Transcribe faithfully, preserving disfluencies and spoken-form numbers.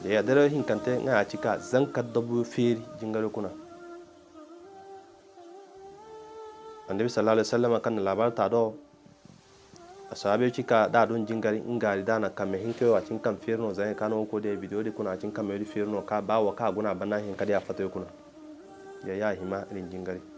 ya dare hin kante nga cika zanka dabu feri jingare kuna. Annabi sallallahu alaihi wasallam kan labar ta do asabe cika da don jingari ingari da na kame hinke wa cin kan ferno zai kano ko da video de kuna cin kan mai ferno ka bawa ka guna bana hin kada ya fata kuna ya ya hima irin jingari